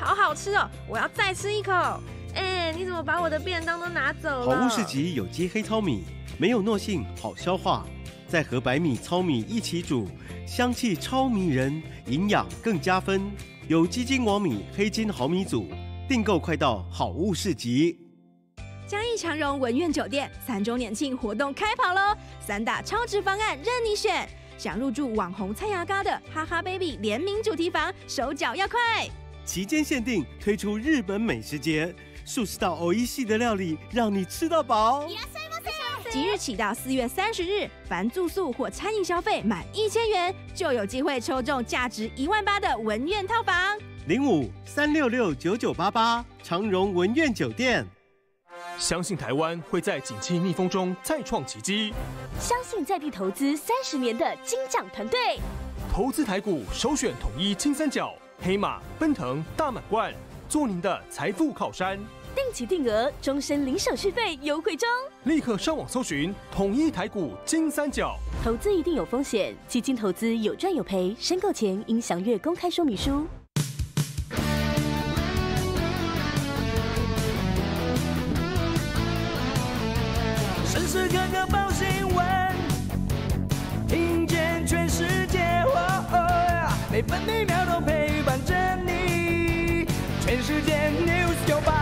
好好吃哦，我要再吃一口。哎，你怎么把我的便当都拿走了？ 好物市集有机黑糙米，没有糯性，好消化，再和白米、糙米一起煮，香气超迷人，营养更加分。有机金王米、黑金毫米组，订购快到好物市集。 嘉义长荣文苑酒店3周年庆活动开跑喽！3大超值方案任你选，想入住网红蔡雅嘎的哈哈 baby 联名主题房，手脚要快。 期间限定推出日本美食节，数十道偶一系的料理，让你吃到饱。 即日起到4月30日，凡住宿或餐饮消费满1000元，就有机会抽中价值18000的文苑套房。 05-366-9988长荣文苑酒店。 相信台湾会在景气逆风中再创奇迹， 相信在地投资30年的金奖团队， 投资台股首选统一金三角、黑马、奔腾、大满贯，做您的财富靠山。 定期定额，终身零手续费优惠中， 立刻上网搜寻统一台股金三角。 投资一定有风险，基金投资有赚有赔，申购前应详阅公开说明书。 时时刻刻报新闻，听见全世界，每分每秒都陪伴着你。全世界 News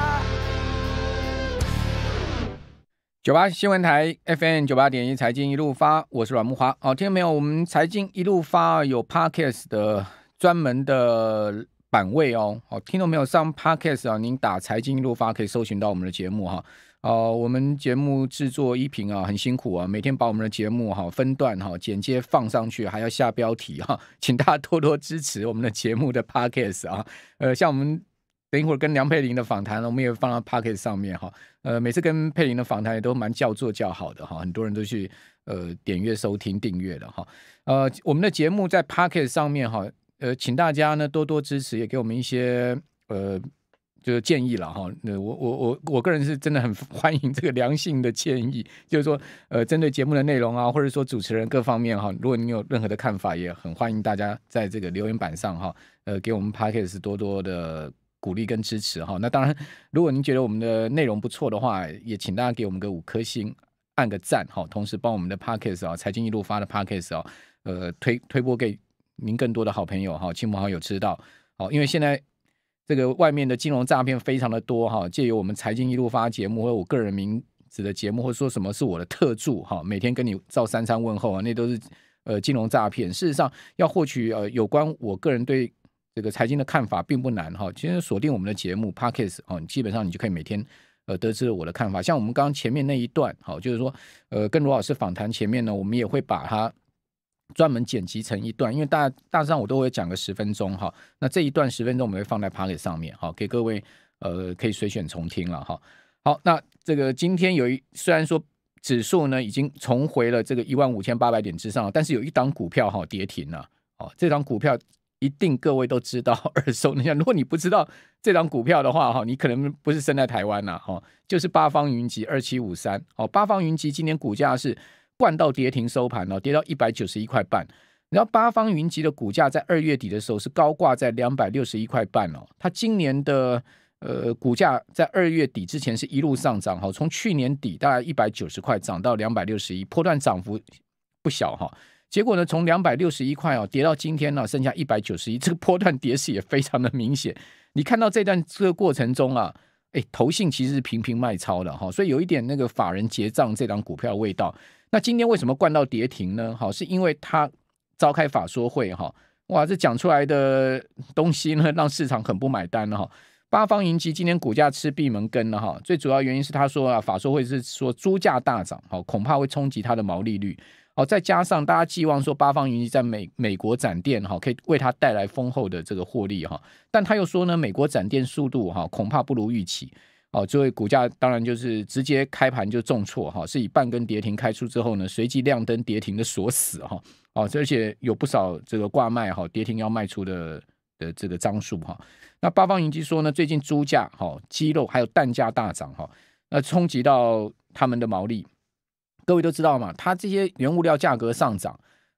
98新闻台 FM 98.1财经一路发，我是阮慕骅。听到没有？我们财经一路发有 Podcast 的专门的版位哦。听到没有？上 Podcast 您打财经一路发可以搜寻到我们的节目哈。我们节目制作一平很辛苦啊，每天把我们的节目分段剪接放上去，还要下标题请大家多多支持我们的节目的 Podcast 像我们等一会儿跟梁佩玲的访谈，我们也放到 Podcast 上面每次跟佩玲的访谈也都蛮叫座叫好的很多人都去点阅收听订阅的我们的节目在 Podcast 上面请大家呢多多支持，也给我们一些就是建议了我个人是真的很欢迎这个良性的建议，就是说针对节目的内容或者说主持人各方面如果你有任何的看法，也很欢迎大家在这个留言板上给我们 Podcast 多多的鼓励跟支持那当然，如果您觉得我们的内容不错的话，也请大家给我们个5颗星，按个赞同时帮我们的 Podcast 财经一路发的 Podcast 推播给您更多的好朋友亲朋好友知道因为现在这个外面的金融诈骗非常的多借由我们财经一路发节目或者我个人名字的节目，或者说什么是我的特助每天跟你照三餐问候那都是金融诈骗。事实上要获取有关我个人对这个财经的看法并不难其实锁定我们的节目 Podcast 基本上你就可以每天得知我的看法。像我们刚刚前面那一段就是说跟罗老师访谈前面呢，我们也会把它专门剪辑成一段，因为大致上我都会讲个10分钟那这一段10分钟我们会放在 Podcast 上面给各位可以随选重听了好，那这个今天虽然说指数呢已经重回了这个15800点之上，但是有一档股票跌停了这档股票一定各位都知道耳熟能详。如果你不知道这档股票的话你可能不是生在台湾就是八方云集2753八方云集今年股价是灌到跌停收盘跌到191块半。然后八方云集的股价在2月底的时候是高挂在261块半它今年的股价在2月底之前是一路上涨从去年底大概190块涨到261，波段涨幅不小结果呢，从261块跌到今天剩下191，这个波段跌势也非常的明显。你看到这个过程中投信其实是频频卖超的所以有一点那个法人结账这档股票的味道。那今天为什么灌到跌停呢？是因为它召开法说会哇，这讲出来的东西呢，让市场很不买单八方云集今天股价吃闭门羹了最主要原因是他说法说会是说猪价大涨恐怕会冲击它的毛利率再加上大家寄望说八方云集在美国展店可以为它带来丰厚的这个获利但他又说呢，美国展店速度恐怕不如预期所以股价当然就是直接开盘就重挫是以半根跌停开出之后呢，随即亮灯跌停的锁死而且有不少这个挂卖跌停要卖出的这个张数那八方云集说呢，最近猪价鸡肉还有蛋价大涨那冲击到他们的毛利。各位都知道嘛，它这些原物料价格上涨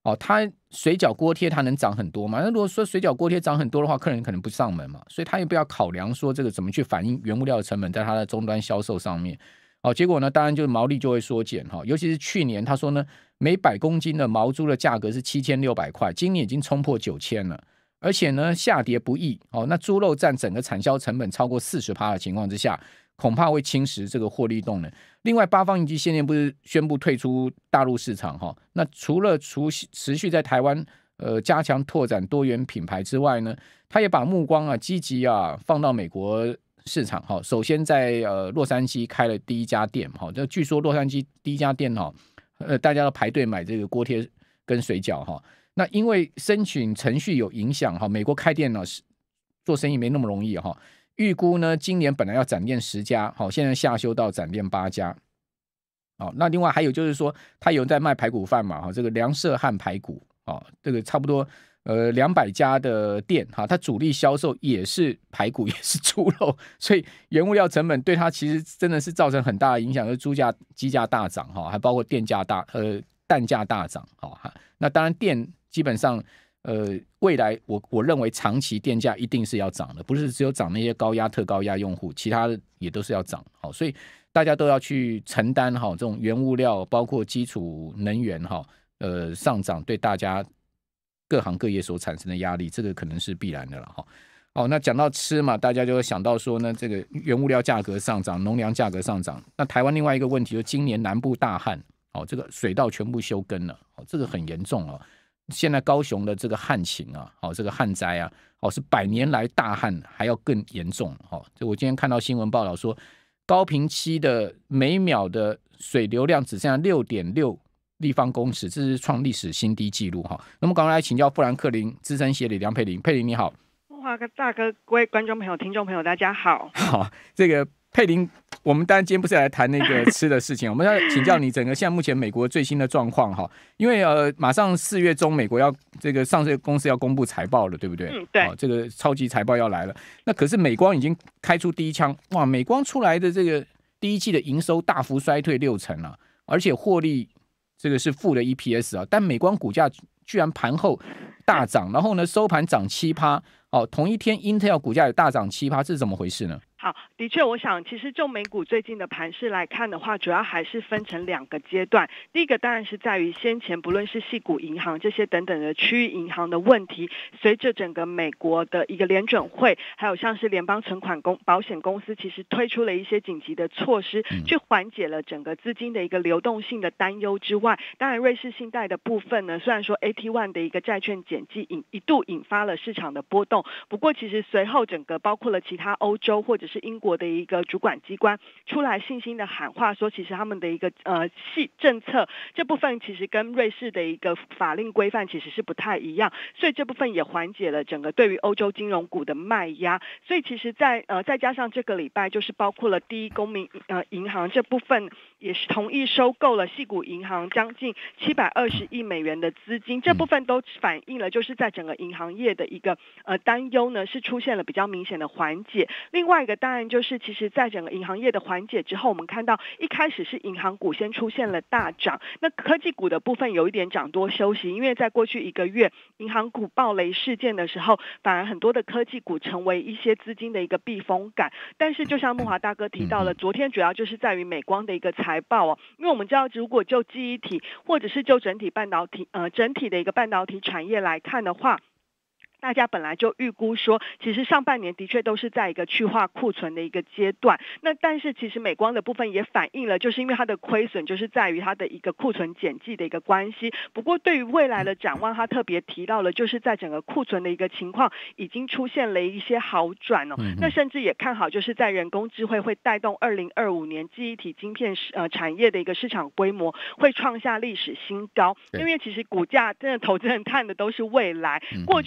它水饺锅贴它能涨很多吗？那如果说水饺锅贴涨很多的话，客人可能不上门嘛，所以他也不要考量说这个怎么去反映原物料的成本在它的终端销售上面。结果呢，当然就毛利就会缩减尤其是去年他说呢，每100公斤的毛猪的价格是7600块，今年已经冲破9000了，而且呢下跌不易那猪肉占整个产销成本超过40%的情况之下，恐怕会侵蚀这个获利动能。另外，八方云集现在不是宣布退出大陆市场那除了持续在台湾加强拓展多元品牌之外呢，他也把目光积极放到美国市场首先在洛杉矶开了第一家店据说洛杉矶第一家店大家要排队买这个锅贴跟水饺那因为申请程序有影响美国开店做生意没那么容易预估呢今年本来要展店10家现在下修到展店8家那另外还有就是说他有在卖排骨饭嘛这个梁社汉排骨这个差不多200家的店它主力销售也是排骨也是猪肉，所以原物料成本对它其实真的是造成很大的影响，就是猪价鸡价大涨还包括蛋价大涨那当然店基本上未来我认为长期电价一定是要涨的，不是只有涨那些高压特高压用户，其他的也都是要涨所以大家都要去承担这种原物料包括基础能源上涨对大家各行各业所产生的压力，这个可能是必然的了那讲到吃嘛，大家就会想到说呢，这个原物料价格上涨，农粮价格上涨。那台湾另外一个问题就是今年南部大旱这个水稻全部休耕了这个很严重现在高雄的这个旱情这个旱灾是100年来大旱还要更严重我今天看到新闻报道说，高屏溪的每秒的水流量只剩下6.6立方公尺，这是创历史新低纪录那么赶快来请教富兰克林资深协理梁佩玲。佩玲你好。 华哥大哥，各位观众朋友听众朋友大家好。 好，这个佩玲，我们当然今天不是来谈那个吃的事情我们要请教你整个现在目前美国最新的状况因为马上4月中美国要这个上市公司要公布财报了，对不对？ 对这个超级财报要来了。那可是美光已经开出第一枪，哇，美光出来的这个第一季的营收大幅衰退60%了，而且获利这个是负的 EPS 但美光股价居然盘后大涨，然后呢收盘涨 7%同一天 Intel 股价也大涨 7%， 这是怎么回事呢？ 好，的确，我想其实就美股最近的盘势来看的话，主要还是分成2个阶段。第一个当然是在于先前不论是矽谷银行这些等等的区域银行的问题，随着整个美国的一个联准会，还有像是联邦存款保险公司，其实推出了一些紧急的措施，去缓解了整个资金的一个流动性的担忧之外，当然瑞士信贷的部分呢，虽然说 AT1 的一个债券减记一度引发了市场的波动，不过其实随后整个包括了其他欧洲或者是英国的一个主管机关出来信心的喊话，说其实他们的一个政策这部分其实跟瑞士的一个法令规范其实是不太一样，所以这部分也缓解了整个对于欧洲金融股的卖压。所以其实再加上这个礼拜就是包括了第一公民银行这部分也是同意收购了矽谷银行将近720亿美元的资金，这部分都反映了就是在整个银行业的一个担忧呢是出现了比较明显的缓解。另外一个当然就是其实在整个银行业的缓解之后，我们看到一开始是银行股先出现了大涨，那科技股的部分有一点涨多休息，因为在过去1个月银行股暴雷事件的时候，反而很多的科技股成为一些资金的一个避风港。但是就像慕华大哥提到了，昨天主要就是在于美光的一个财报因为我们知道如果就记忆体或者是就整体半导体整体的一个半导体产业来看的话，大家本来就预估说其实上半年的确都是在一个去化库存的一个阶段，那但是其实美光的部分也反映了就是因为它的亏损就是在于它的一个库存减记的一个关系。不过对于未来的展望，他特别提到了就是在整个库存的一个情况已经出现了一些好转那甚至也看好就是在人工智慧会带动2025年记忆体晶片产业的一个市场规模会创下历史新高。因为其实股价真的投资人看的都是未来，过去的事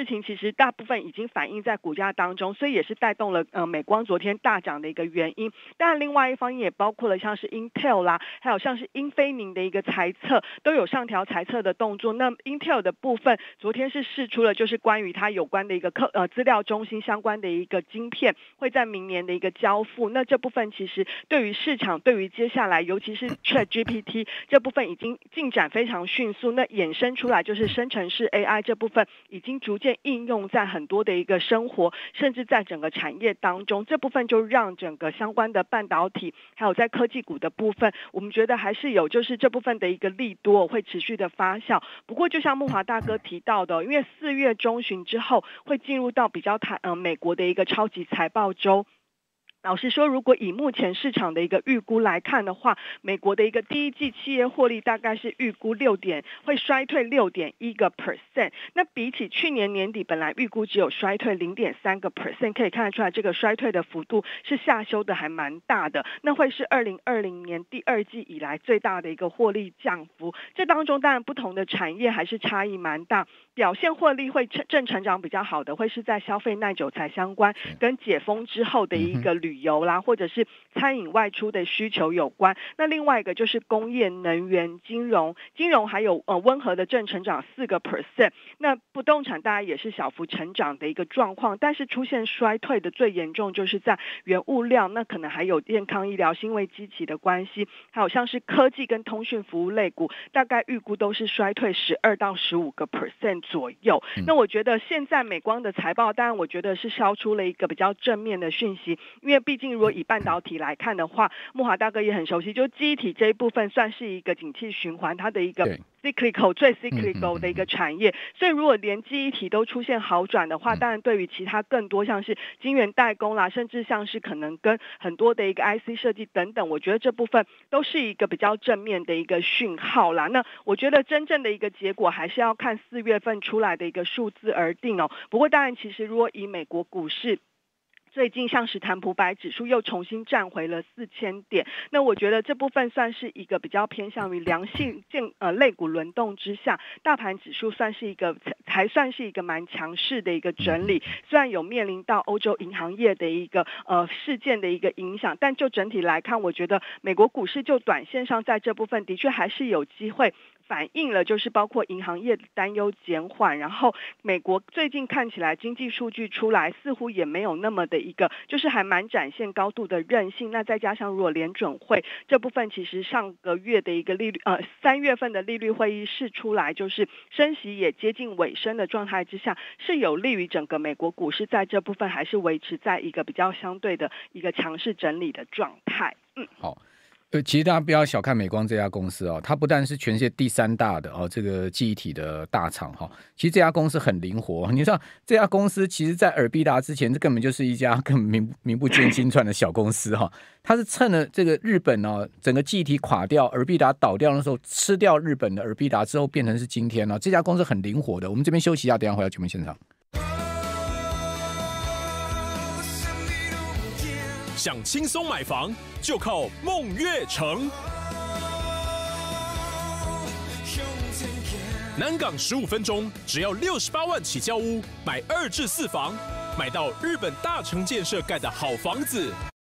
情其实大部分已经反映在股价当中，所以也是带动了美光昨天大涨的一个原因。当然另外一方面也包括了像是 Intel 啦，还有像是英飞凌的一个财测都有上调财测的动作。那 Intel 的部分昨天是释出了就是关于它有关的一个资料中心相关的一个晶片会在明年的一个交付。那这部分其实对于市场对于接下来尤其是 ChatGPT 这部分已经进展非常迅速，那衍生出来就是生成式 AI 这部分已经逐渐应用在很多的一个生活甚至在整个产业当中，这部分就让整个相关的半导体还有在科技股的部分我们觉得还是有就是这部分的一个利多会持续的发酵。不过就像慕骅大哥提到的，因为4月中旬之后会进入到比较美国的一个超级财报周，老实说如果以目前市场的一个预估来看的话，美国的一个第一季企业获利大概是预估会衰退 6.1%， 那比起去年年底本来预估只有衰退 0.3%， 可以看得出来这个衰退的幅度是下修的还蛮大的，那会是2020年第2季以来最大的一个获利降幅。这当中当然不同的产业还是差异蛮大，表现获利会正成长比较好的会是在消费耐久材相关跟解封之后的一个旅游啦，或者是餐饮外出的需求有关。那另外一个就是工业能源金融还有温和的正成长 4%， 那不动产大概也是小幅成长的一个状况，但是出现衰退的最严重就是在原物料，那可能还有健康医疗因为基期的关系，还有像是科技跟通讯服务类股大概预估都是衰退12到15% 左右。那我觉得现在美光的财报当然我觉得是消出了一个比较正面的讯息，因为毕竟如果以半导体来看的话，慕骅大哥也很熟悉，就记忆体这一部分算是一个景气循环它的一个最 cyclical 的一个产业，所以如果连记忆体都出现好转的话，当然对于其他更多像是晶圆代工啦，甚至像是可能跟很多的一个 IC 设计等等，我觉得这部分都是一个比较正面的一个讯号啦。那我觉得真正的一个结果还是要看4月份出来的一个数字而定哦。不过当然其实如果以美国股市最近像是坦普百指数又重新站回了4000点，那我觉得这部分算是一个比较偏向于良性类股轮动之下，大盘指数还算是一个蛮强势的一个整理，虽然有面临到欧洲银行业的一个事件的一个影响，但就整体来看我觉得美国股市就短线上在这部分的确还是有机会反映了就是包括银行业的担忧减缓，然后美国最近看起来经济数据出来似乎也没有那么的一个就是还蛮展现高度的韧性，那再加上如果联准会这部分其实上个月的一个利率3月份的利率会议释出来就是升息也接近尾声的状态之下，是有利于整个美国股市在这部分还是维持在一个比较相对的一个强势整理的状态。 好。其实大家不要小看美光这家公司哦，它不但是全世界第3大的这个记忆体的大厂哈，其实这家公司很灵活。你知道这家公司其实在尔必达之前，这根本就是一家根本名不见经传的小公司哈。它是趁了这个日本整个记忆体垮掉，尔必达倒掉的时候，吃掉日本的尔必达之后，变成是今天这家公司很灵活的。我们这边休息一下，等一下回到节目现场。 想轻松买房，就靠梦悦城。南港15分钟，只要68万起交屋，买2至4房，买到日本大城建设盖的好房子。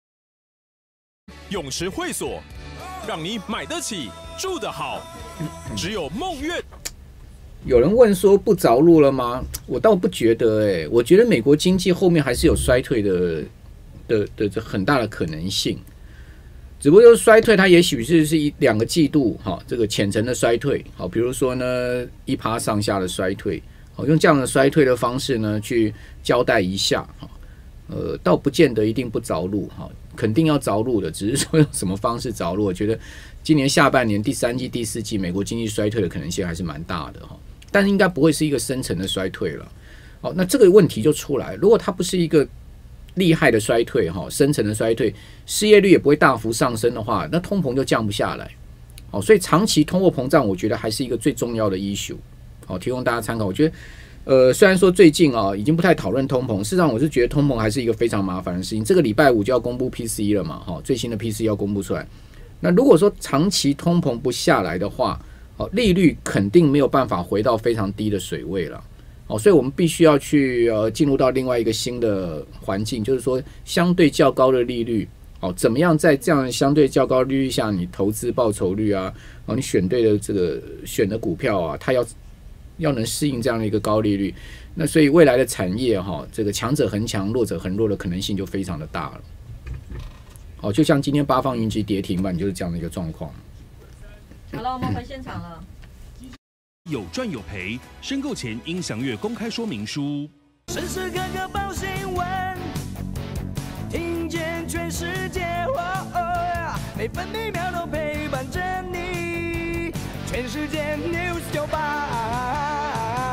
泳池会所，让你买得起，住得好，只有梦悦。 有人问说不着陆了吗？我倒不觉得我觉得美国经济后面还是有衰退的很大的可能性，只不过就是衰退，它也许是2个季度这个浅层的衰退，比如说呢1%上下的衰退，用这样的衰退的方式呢去交代一下，倒不见得一定不着陆，肯定要着陆的，只是说用什么方式着陆。我觉得今年下半年第3季、第4季美国经济衰退的可能性还是蛮大的，但是应该不会是一个深层的衰退了。那这个问题就出来，如果它不是一个厉害的衰退，深层的衰退，失业率也不会大幅上升的话，那通膨就降不下来。所以长期通货膨胀我觉得还是一个最重要的 issue， 提供大家参考。我觉得虽然说最近已经不太讨论通膨，事实上我是觉得通膨还是一个非常麻烦的事情。这个礼拜5就要公布 PCE 了嘛，最新的 PCE 要公布出来。那如果说长期通膨不下来的话，利率肯定没有办法回到非常低的水位了。 所以我们必须要去进入到另外一个新的环境，就是说相对较高的利率，怎么样在这样相对较高利率下，你投资报酬率啊，你选对的这个选的股票啊，它要能适应这样的一个高利率，那所以未来的产业这个强者恒强，弱者恒弱的可能性就非常的大了。就像今天八方云集跌停板就是这样的一个状况。 好了，我们回现场了。 有赚有赔，申购前应详阅公开说明书。 时时刻刻报新闻，听见全世界，每分每秒都陪伴着你。全世界 News 98。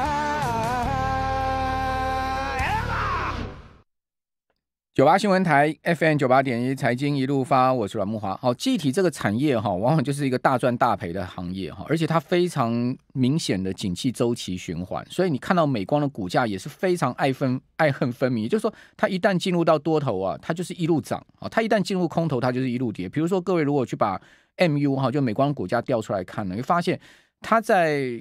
98新闻台 FM 98.1财经一路发，我是阮慕骅。记忆体这个产业往往就是一个大赚大赔的行业，而且它非常明显的景气周期循环，所以你看到美光的股价也是非常爱恨分明，也就是说它一旦进入到多头它就是一路涨，它一旦进入空头它就是一路跌。比如说各位如果去把 MU 就美光股价调出来看呢，你会发现它在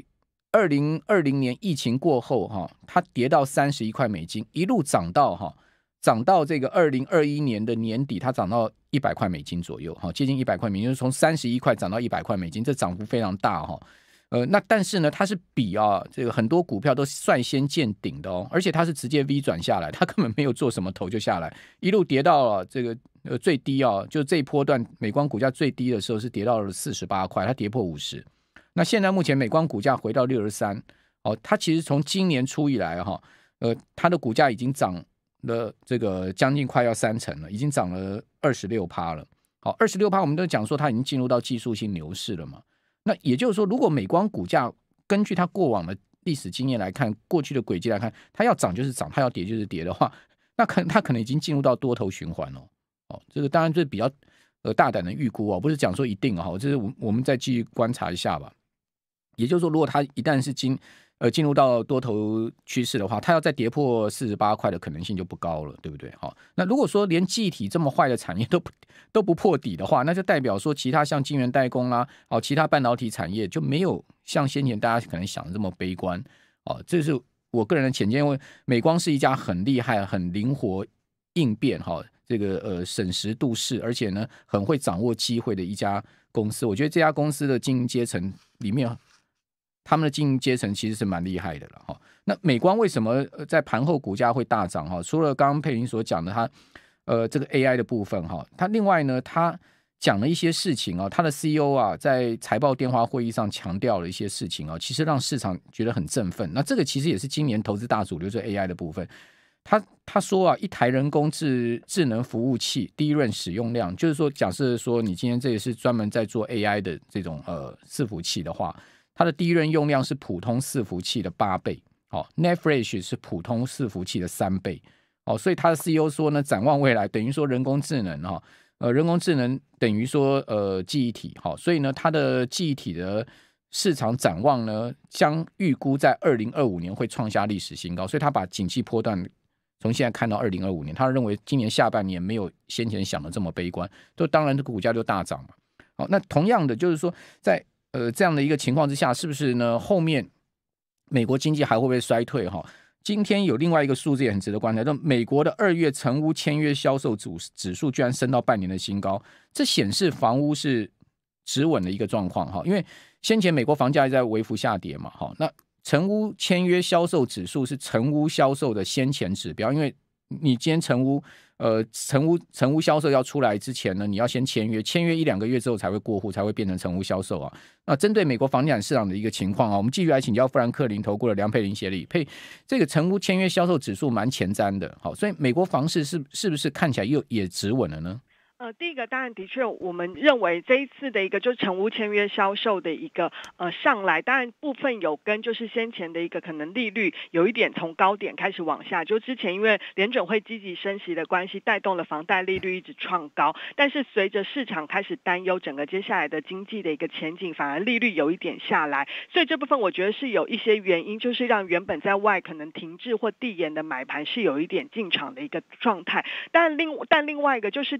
2020年疫情过后它跌到31块美金，一路涨到这个2021年的年底，它涨到100块美金左右，接近100块美金，就是从31块涨到100块美金，这涨幅非常大那但是呢，它是比这个很多股票都率先见顶的而且它是直接 V 转下来，它根本没有做什么头就下来，一路跌到了这个最低就这一波段美光股价最低的时候是跌到了48块，它跌破50。那现在目前美光股价回到63，它其实从今年初以来它的股价已经涨了这个将近快要30%了，已经涨了26%了。好，26%我们都讲说它已经进入到技术性牛市了嘛。那也就是说，如果美光股价根据它过往的历史经验来看，过去的轨迹来看，它要涨就是涨，它要跌就是跌的话，那它可能已经进入到多头循环了。这个当然就是比较大胆的预估不是讲说一定这是我们再继续观察一下吧。也就是说，如果它一旦是进入到多头趋势的话，它要再跌破48块的可能性就不高了，对不对？那如果说连记忆体这么坏的产业都不破底的话，那就代表说其他像晶圆代工啦，其他半导体产业就没有像先前大家可能想的这么悲观。这是我个人的浅见，因为美光是一家很厉害、很灵活应变这个审时度势，而且呢很会掌握机会的一家公司。我觉得这家公司的经营阶层里面，他们的经营阶层其实是蛮厉害的了那美光为什么在盘后股价会大涨除了刚刚佩玲所讲的它这个 AI 的部分它另外呢它讲了一些事情他的 CEO 在财报电话会议上强调了一些事情其实让市场觉得很振奋。那这个其实也是今年投资大主流，就是 AI 的部分。他说一台人工智能服务器第一轮使用量，就是说假设说你今天这也是专门在做 AI 的这种伺服器的话，它的第一轮用量是普通伺服器的8倍，Netfresh 是普通伺服器的3倍所以他的 CEO 说呢，展望未来等于说人工智能人工智能等于说记忆体所以呢它的记忆体的市场展望呢将预估在2025年会创下历史新高，所以他把景气波段从现在看到2025年，他认为今年下半年没有先前想的这么悲观，就当然这个股价就大涨嘛。那同样的就是说在这样的一个情况之下，是不是呢后面美国经济还会不会衰退今天有另外一个数字也很值得观察，就美国的2月成屋签约销售指数居然升到半年的新高，这显示房屋是止稳的一个状况因为先前美国房价在微幅下跌嘛那成屋签约销售指数是成屋销售的先前指标，因为你今天成屋销售要出来之前呢，你要先签约1-2个月之后才会过户，才会变成成屋销售那针对美国房地产市场的一个情况我们继续来请教富兰克林投顾的梁佩玲协理，这个成屋签约销售指数蛮前瞻的所以美国房市是不是看起来也止稳了呢？ 第一个当然的确，我们认为这一次的一个就是成屋签约销售的一个上来，当然部分有跟就是先前的一个可能利率有一点从高点开始往下，就之前因为联准会积极升息的关系，带动了房贷利率一直创高，但是随着市场开始担忧整个接下来的经济的一个前景，反而利率有一点下来，所以这部分我觉得是有一些原因，就是让原本在外可能停滞或递延的买盘是有一点进场的一个状态。但另外一个就是就美国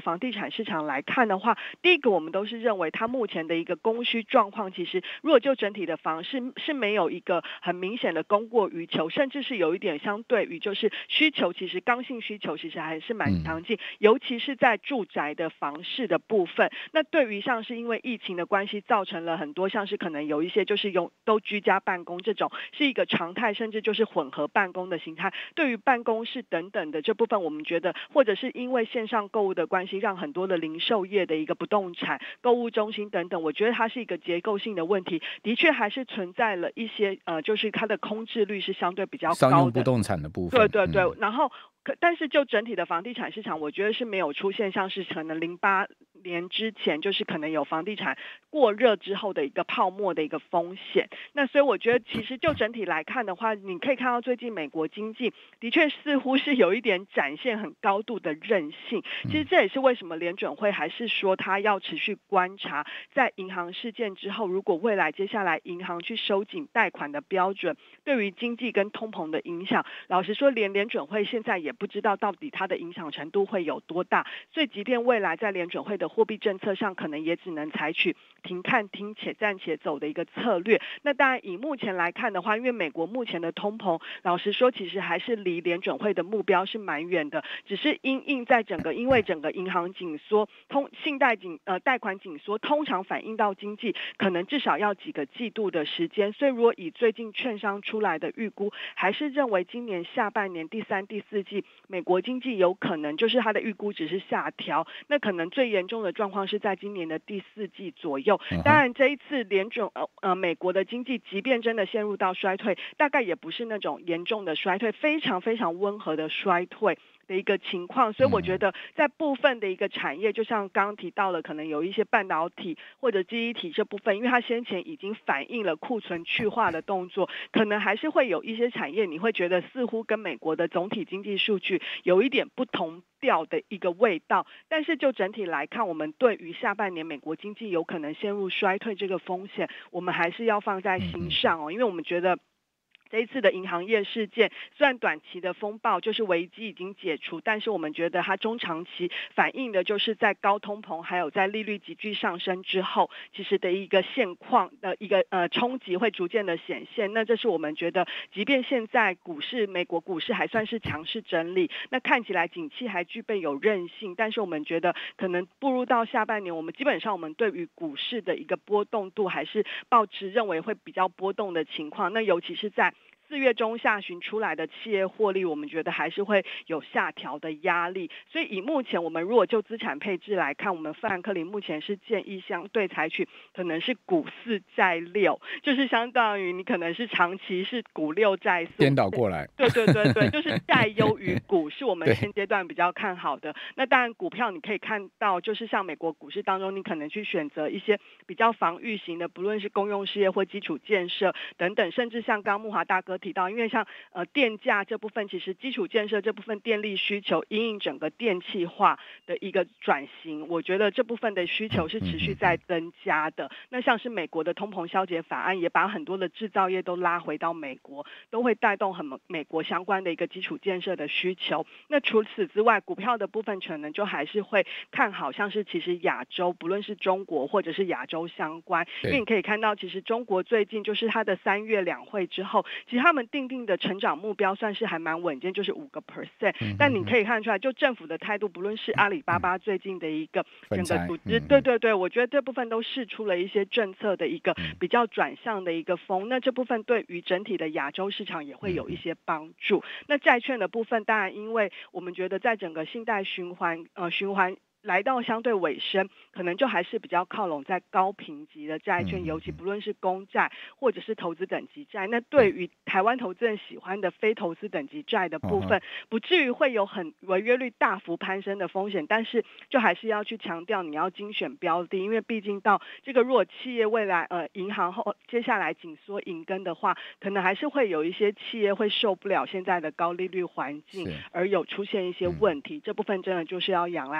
房地产市场来看的话，第一个我们都是认为它目前的一个供需状况，其实如果就整体的房市是没有一个很明显的供过于求，甚至是有一点相对于就是需求，其实刚性需求其实还是蛮强劲，尤其是在住宅的房市的部分。那对于像是因为疫情的关系，造成了很多像是可能有一些就是都居家办公这种是一个常态，甚至就是混合办公的形态。对于办公室等等的这部分，我们觉得或者是因为线上购物的关系，让很多的零售业的一个不动产、购物中心等等，我觉得它是一个结构性的问题，的确还是存在了一些就是它的空置率是相对比较高的商用不动产的部分。 对，然后但是就整体的房地产市场，我觉得是没有出现像是可能08年之前就是可能有房地产过热之后的一个泡沫的一个风险。那所以我觉得其实就整体来看的话，你可以看到最近美国经济的确似乎是有一点展现很高度的韧性。其实这也是为什么联准会还是说它要持续观察在银行事件之后，如果未来接下来银行去收紧贷款的标准对于经济跟通膨的影响，老实说联准会现在也不知道到底它的影响程度会有多大，所以即便未来在联准会的货币政策上可能也只能采取停看听且战且走的一个策略。那当然以目前来看的话，因为美国目前的通膨老实说其实还是离联准会的目标是蛮远的，只是因在因为整个银行紧缩信贷贷款紧缩通常反映到经济可能至少要几个季度的时间，所以如果以最近券商出来的预估，还是认为今年下半年第3、第4季美国经济有可能就是它的预估值是下调，那可能最严重的状况是在今年的第4季左右。当然这一次美国的经济即便真的陷入到衰退，大概也不是那种严重的衰退，非常非常温和的衰退的一个情况。所以我觉得在部分的一个产业，就像刚刚提到了可能有一些半导体或者记忆体这部分，因为它先前已经反映了库存去化的动作，可能还是会有一些产业你会觉得似乎跟美国的总体经济数据有一点不同调的一个味道。但是就整体来看，我们对于下半年美国经济有可能陷入衰退这个风险，我们还是要放在心上因为我们觉得这一次的银行业事件虽然短期的风暴就是危机已经解除，但是我们觉得它中长期反映的就是在高通膨还有在利率急剧上升之后，其实的一个现况的一个冲击会逐渐的显现。那这是我们觉得即便现在美国股市还算是强势整理，那看起来景气还具备有韧性，但是我们觉得可能步入到下半年，我们基本上我们对于股市的一个波动度还是抱持认为会比较波动的情况。那尤其是在4月中下旬出来的企业获利，我们觉得还是会有下调的压力。所以以目前我们如果就资产配置来看，我们富兰克林目前是建议相对采取可能是股4债6，就是相当于你可能是长期是股6债4， 颠倒过来。 对，就是债优于股是我们现阶段比较看好的。那当然股票你可以看到，就是像美国股市当中，你可能去选择一些比较防御型的，不论是公用事业或基础建设等等，甚至像刚木华大哥提到，因为像电价这部分，其实基础建设这部分电力需求因应整个电气化的一个转型，我觉得这部分的需求是持续在增加的。那像是美国的通膨消解法案也把很多的制造业都拉回到美国，都会带动美国相关的一个基础建设的需求。那除此之外，股票的部分可能就还是会看好像是其实亚洲，不论是中国或者是亚洲相关，因为你可以看到其实中国最近就是它的3月两会之后，其实他们定的成长目标算是还蛮稳健，就是5%。但你可以看出来，就政府的态度，不论是阿里巴巴最近的一个整个组织，对，我觉得这部分都释出了一些政策的一个比较转向的一个风。那这部分对于整体的亚洲市场也会有一些帮助。那债券的部分，当然因为我们觉得在整个信贷循环来到相对尾声，可能就还是比较靠拢在高评级的债券，尤其不论是公债或者是投资等级债。那对于台湾投资人喜欢的非投资等级债的部分，不至于会有很违约率大幅攀升的风险，但是就还是要去强调你要精选标的，因为毕竟到这个如果企业未来银行后接下来紧缩银根的话，可能还是会有一些企业会受不了现在的高利率环境而有出现一些问题。这部分真的就是要仰赖经理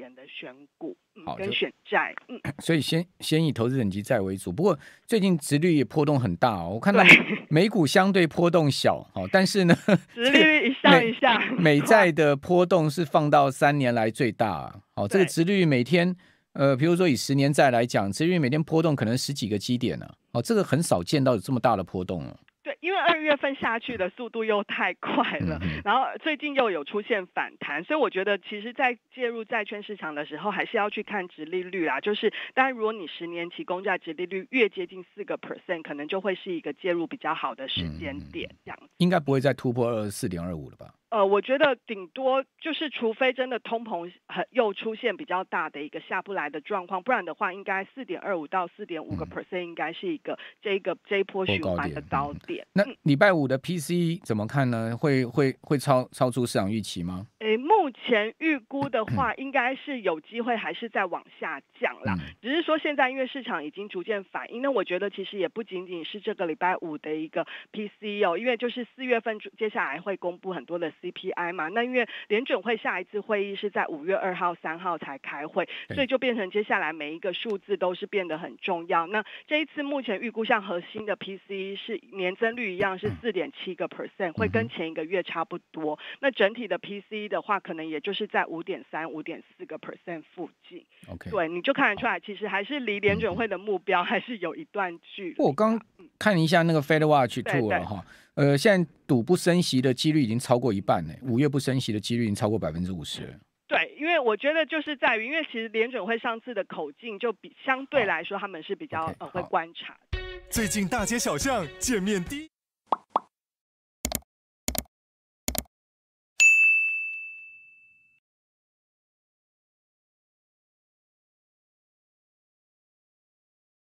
年的选股， 好跟选债， 所以先以投资等级债为主。不过最近殖利率也波动很大哦，我看到美股相对波动小，但是呢， 殖利率一上一下， 美债的波动是放到3年来最大。这个殖利率每天，比如说以10年债来讲，殖利率每天波动可能10几个基点呢。这个很少见到有这么大的波动了。 对，因为2月份下去的速度又太快了，然后最近又有出现反弹，所以我觉得其实在介入债券市场的时候，还是要去看殖利率啦。就是当然，如果你10年期公债殖利率越接近4%，可能就会是一个介入比较好的时间点，这样子。 应该不会再突破24.25了吧？ 我觉得顶多就是除非真的通膨又出现比较大的一个下不来的状况，不然的话应该4.25到4.5%应该是一个这一波循环的高点。 那礼拜五的 PCE 怎么看呢？会超出市场预期吗？ 目前预估的话，应该是有机会还是在往下降啦。只是说现在因为市场已经逐渐反应，那我觉得其实也不仅仅是这个礼拜五的一个 PCE 因为就是4月份接下来会公布很多的 CPI 嘛，那因为联准会下一次会议是在5月2号、3号才开会，所以就变成接下来每一个数字都是变得很重要。那这一次目前预估像核心的 PCE 是年增率一样是4.7%，会跟前一个月差不多。那整体的 PCE 的话，可能也就是在5.3、5.4% 附近。对，你就看得出来，其实还是离联准会的目标还是有一段距离。 我刚看一下那个 Fed Watch 2了哈。现在赌不升息的几率已经超过一半了，5月不升息的几率已经超过50%了。 对，因为我觉得就是在于，因为其实联准会上次的口径就比相对来说他们是比较会观察的。 最近大街小巷见面低。